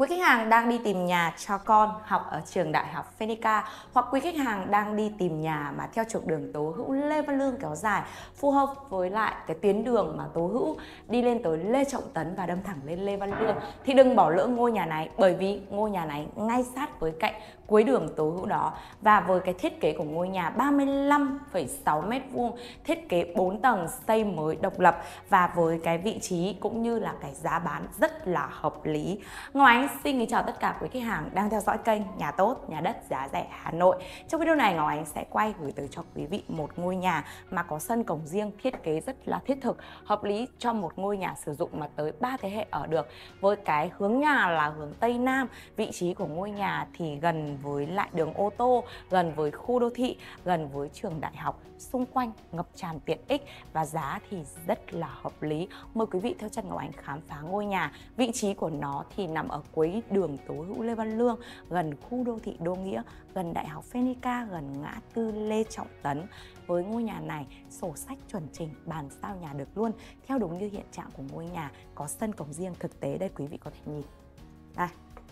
Quý khách hàng đang đi tìm nhà cho con học ở trường Đại học Phenica, hoặc quý khách hàng đang đi tìm nhà mà theo trục đường Tố Hữu Lê Văn Lương kéo dài, phù hợp với lại cái tuyến đường mà Tố Hữu đi lên tới Lê Trọng Tấn và đâm thẳng lên Lê Văn Lương, thì đừng bỏ lỡ ngôi nhà này, bởi vì ngôi nhà này ngay sát với cạnh cuối đường Tố Hữu đó. Và với cái thiết kế của ngôi nhà 35,6 m², thiết kế 4 tầng xây mới độc lập, và với cái vị trí cũng như là cái giá bán rất là hợp lý. Ngọc Ánh xin kính chào tất cả quý khách hàng đang theo dõi kênh Nhà Tốt Nhà Đất Giá Rẻ Hà Nội. Trong video này Ngọc Ánh sẽ quay gửi tới cho quý vị một ngôi nhà mà có sân cổng riêng, thiết kế rất là thiết thực, hợp lý cho một ngôi nhà sử dụng mà tới 3 thế hệ ở được. Với cái hướng nhà là hướng Tây Nam, vị trí của ngôi nhà thì gần với lại đường ô tô, gần với khu đô thị, gần với trường đại học, xung quanh ngập tràn tiện ích và giá thì rất là hợp lý. Mời quý vị theo chân Ngọc Ánh khám phá ngôi nhà. Vị trí của nó thì nằm ở cuối đường Tố Hữu Lê Văn Lương, gần khu đô thị Đô Nghĩa, gần Đại học Phenica, gần ngã tư Lê Trọng Tấn. Với ngôi nhà này, sổ sách chuẩn chỉnh, bàn giao nhà được luôn, theo đúng như hiện trạng của ngôi nhà, có sân cổng riêng thực tế đây quý vị có thể nhìn. Đây.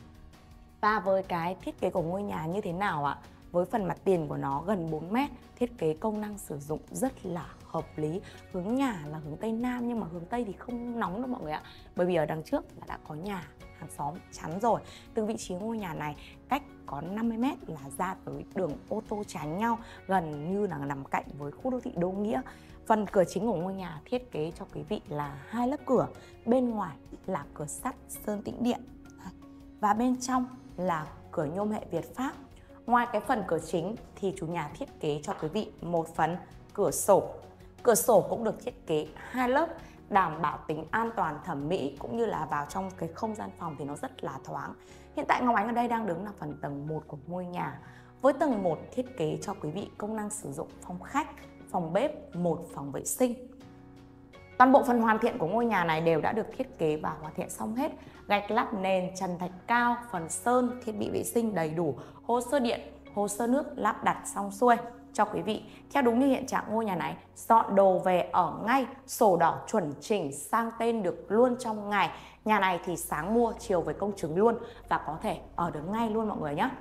Và với cái thiết kế của ngôi nhà như thế nào ạ? Với phần mặt tiền của nó gần 4 m, thiết kế công năng sử dụng rất là hợp lý. Hướng nhà là hướng Tây Nam, nhưng mà hướng Tây thì không nóng đâu mọi người ạ. Bởi vì ở đằng trước là đã có nhà hàng xóm chắn rồi. Từ vị trí ngôi nhà này cách có 50 m là ra tới đường ô tô tránh nhau, gần như là nằm cạnh với khu đô thị Đô Nghĩa. Phần cửa chính của ngôi nhà thiết kế cho quý vị là 2 lớp cửa. Bên ngoài là cửa sắt sơn tĩnh điện, và bên trong là cửa nhôm hệ Việt Pháp. Ngoài cái phần cửa chính thì chủ nhà thiết kế cho quý vị một phần cửa sổ. Cửa sổ cũng được thiết kế 2 lớp, đảm bảo tính an toàn thẩm mỹ, cũng như là vào trong cái không gian phòng thì nó rất là thoáng. Hiện tại Ngọc Ánh ở đây đang đứng là phần tầng 1 của ngôi nhà. Với tầng 1 thiết kế cho quý vị công năng sử dụng phòng khách, phòng bếp, một phòng vệ sinh. Toàn bộ phần hoàn thiện của ngôi nhà này đều đã được thiết kế và hoàn thiện xong hết. Gạch lát nền, trần thạch cao, phần sơn, thiết bị vệ sinh đầy đủ, hồ sơ điện, hồ sơ nước lắp đặt xong xuôi cho quý vị. Theo đúng như hiện trạng ngôi nhà này, dọn đồ về ở ngay, sổ đỏ chuẩn chỉnh sang tên được luôn trong ngày. Nhà này thì sáng mua, chiều về công chứng luôn và có thể ở được ngay luôn mọi người nhé.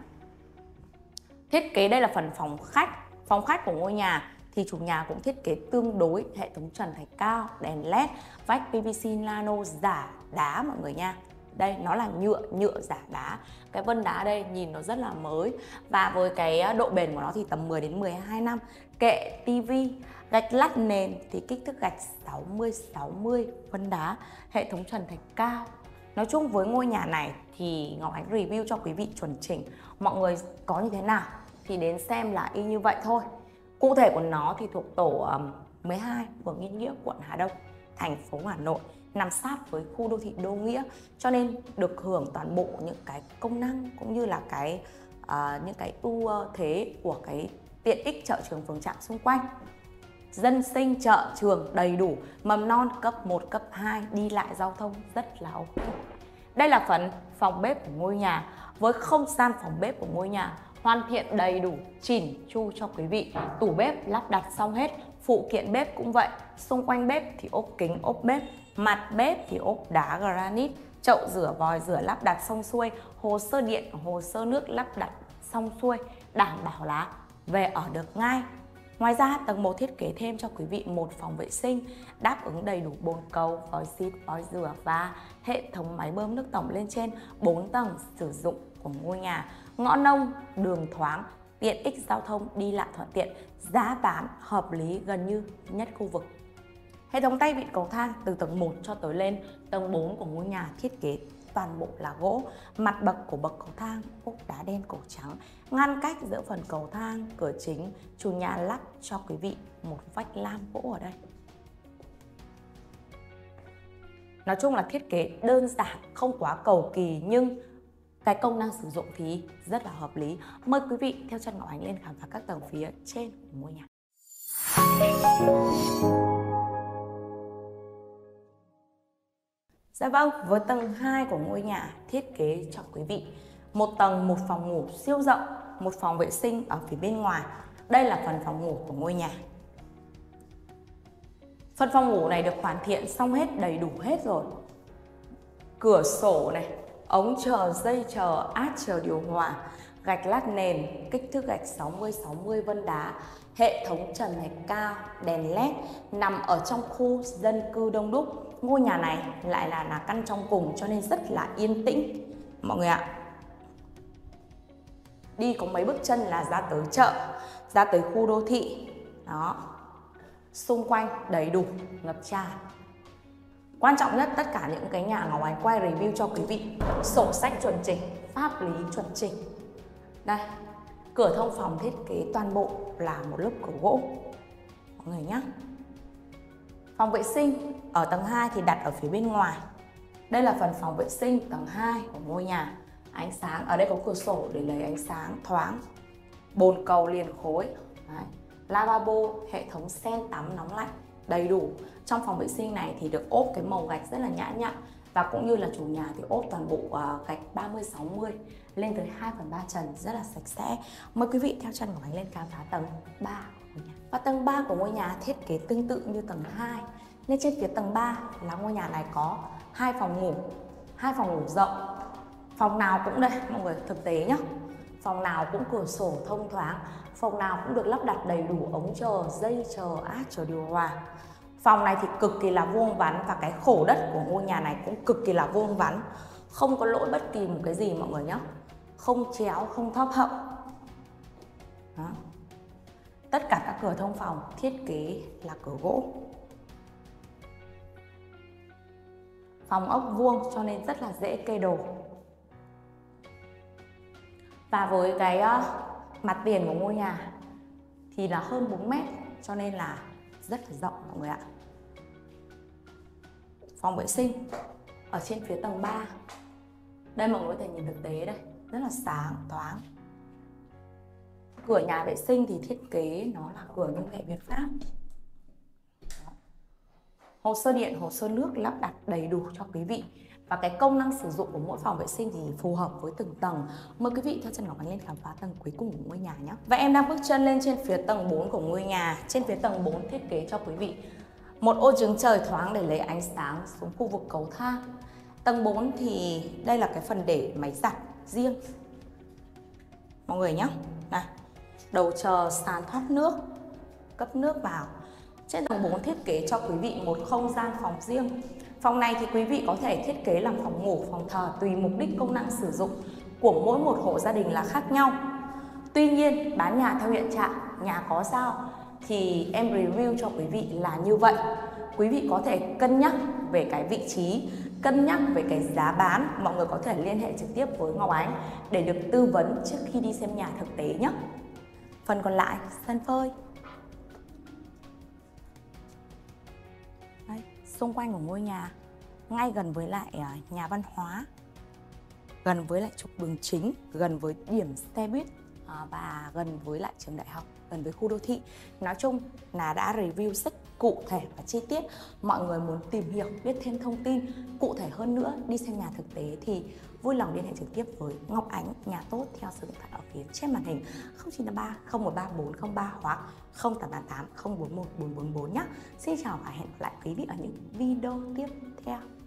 Thiết kế đây là phần phòng khách. Phòng khách của ngôi nhà thì chủ nhà cũng thiết kế tương đối, hệ thống trần thạch cao, đèn led, vách PVC nano giả đá mọi người nha. Đây nó là nhựa giả đá. Cái vân đá đây nhìn nó rất là mới, và với cái độ bền của nó thì tầm 10 đến 12 năm. Kệ tivi, gạch lát nền thì kích thước gạch 60-60, vân đá, hệ thống trần thạch cao. Nói chung với ngôi nhà này thì Ngọc Ánh review cho quý vị chuẩn chỉnh. Mọi người có như thế nào thì đến xem là y như vậy thôi. Cụ thể của nó thì thuộc tổ 12, phường Yên Nghĩa, quận Hà Đông, thành phố Hà Nội, nằm sát với khu đô thị Đô Nghĩa, cho nên được hưởng toàn bộ những cái công năng cũng như là những cái ưu thế của cái tiện ích chợ trường phường trạm xung quanh. Dân sinh, chợ trường đầy đủ, mầm non cấp 1, cấp 2, đi lại giao thông rất là ok. Đây là phần phòng bếp của ngôi nhà. Với không gian phòng bếp của ngôi nhà hoàn thiện đầy đủ, chỉn chu cho quý vị. Tủ bếp lắp đặt xong hết, phụ kiện bếp cũng vậy. Xung quanh bếp thì ốp kính ốp bếp, mặt bếp thì ốp đá granite, chậu rửa vòi rửa lắp đặt xong xuôi, hồ sơ điện, hồ sơ nước lắp đặt xong xuôi, đảm bảo là về ở được ngay. Ngoài ra tầng 1 thiết kế thêm cho quý vị một phòng vệ sinh đáp ứng đầy đủ bồn cầu, vòi xịt, vòi rửa và hệ thống máy bơm nước tổng lên trên 4 tầng sử dụng của ngôi nhà. Ngõ nông, đường thoáng, tiện ích giao thông đi lại thuận tiện, giá bán hợp lý gần như nhất khu vực. Hệ thống tay vịn cầu thang từ tầng 1 cho tới lên tầng 4 của ngôi nhà thiết kế toàn bộ là gỗ. Mặt bậc của bậc cầu thang ốp đá đen cổ trắng, ngăn cách giữa phần cầu thang, cửa chính. Chủ nhà lắp cho quý vị một vách lam gỗ ở đây. Nói chung là thiết kế đơn giản, không quá cầu kỳ, nhưng cái công năng sử dụng thì rất là hợp lý. Mời quý vị theo chân Ngọc Ánh lên khám phá các tầng phía trên của ngôi nhà. Dạ vâng, với tầng 2 của ngôi nhà thiết kế cho quý vị một tầng, một phòng ngủ siêu rộng, một phòng vệ sinh ở phía bên ngoài. Đây là phần phòng ngủ của ngôi nhà. Phần phòng ngủ này được hoàn thiện xong hết, đầy đủ hết rồi. Cửa sổ này, ống chờ, dây chờ, át chờ điều hòa, gạch lát nền, kích thước gạch 60-60 vân đá, hệ thống trần thạch cao, đèn led, nằm ở trong khu dân cư đông đúc. Ngôi nhà này lại là căn trong cùng cho nên rất là yên tĩnh mọi người ạ. Đi có mấy bước chân là ra tới chợ, ra tới khu đô thị. Đó. Xung quanh đầy đủ, ngập tràn. Quan trọng nhất, tất cả những cái nhà Ngọc Ánh quay review cho quý vị, sổ sách chuẩn chỉnh, pháp lý chuẩn chỉnh. Đây, cửa thông phòng thiết kế toàn bộ là một lớp cửa gỗ mọi người nhé. Phòng vệ sinh ở tầng 2 thì đặt ở phía bên ngoài. Đây là phần phòng vệ sinh tầng 2 của ngôi nhà. Ánh sáng, ở đây có cửa sổ để lấy ánh sáng thoáng. Bồn cầu liền khối. Đấy. Lavabo, hệ thống sen tắm nóng lạnh đầy đủ. Trong phòng vệ sinh này thì được ốp cái màu gạch rất là nhã nhặn. Và cũng như là chủ nhà thì ốp toàn bộ gạch 30-60 lên tới 2/3 trần, rất là sạch sẽ. Mời quý vị theo chân của Ánh lên khám phá tầng 3 của ngôi nhà. Và tầng 3 của ngôi nhà thiết kế tương tự như tầng 2. Nên trên phía tầng 3 là ngôi nhà này có 2 phòng ngủ, 2 phòng ngủ rộng. Phòng nào cũng đây mọi người, thực tế nhá. Phòng nào cũng cửa sổ thông thoáng, phòng nào cũng được lắp đặt đầy đủ ống chờ, dây chờ, át chờ điều hòa. Phòng này thì cực kỳ là vuông vắn và cái khổ đất của ngôi nhà này cũng cực kỳ là vuông vắn. Không có lỗi bất kỳ một cái gì mọi người nhé. Không chéo, không thấp hậu. Đó. Tất cả các cửa thông phòng thiết kế là cửa gỗ. Phòng ốc vuông cho nên rất là dễ kê đồ. Và với cái mặt tiền của ngôi nhà thì là hơn 4 mét cho nên là rất là rộng mọi người ạ. Phòng vệ sinh ở trên phía tầng 3. Đây mọi người có thể nhìn thực tế đây, rất là sáng, thoáng. Cửa nhà vệ sinh thì thiết kế nó là cửa công nghệ Việt Pháp. Hồ sơ điện, hồ sơ nước lắp đặt đầy đủ cho quý vị. Và cái công năng sử dụng của mỗi phòng vệ sinh thì phù hợp với từng tầng. Mời quý vị theo chân Ngọc Ánh lên khám phá tầng cuối cùng của ngôi nhà nhé. Và em đang bước chân lên trên phía tầng 4 của ngôi nhà. Trên phía tầng 4 thiết kế cho quý vị một ô giếng trời thoáng để lấy ánh sáng xuống khu vực cầu thang. Tầng 4 thì đây là cái phần để máy giặt riêng mọi người nhé. Này, đầu chờ, sàn thoát nước, cấp nước vào. Trên tầng 4 thiết kế cho quý vị một không gian phòng riêng. Phòng này thì quý vị có thể thiết kế làm phòng ngủ, phòng thờ tùy mục đích công năng sử dụng của mỗi một hộ gia đình là khác nhau. Tuy nhiên bán nhà theo hiện trạng, nhà có sao thì em review cho quý vị là như vậy. Quý vị có thể cân nhắc về cái vị trí, cân nhắc về cái giá bán. Mọi người có thể liên hệ trực tiếp với Ngọc Ánh để được tư vấn trước khi đi xem nhà thực tế nhé. Phần còn lại, sân phơi. Đây, xung quanh của ngôi nhà ngay gần với lại nhà văn hóa, gần với lại trục đường chính, gần với điểm xe buýt và gần với lại trường đại học, gần với khu đô thị. Nói chung là đã review rất cụ thể và chi tiết. Mọi người muốn tìm hiểu, biết thêm thông tin cụ thể hơn nữa, đi xem nhà thực tế thì vui lòng liên hệ trực tiếp với Ngọc Ánh, nhà tốt, theo số điện thoại ở phía trên màn hình 0953 013 403 hoặc 0888 041 444 nhé. Xin chào và hẹn gặp lại quý vị ở những video tiếp theo.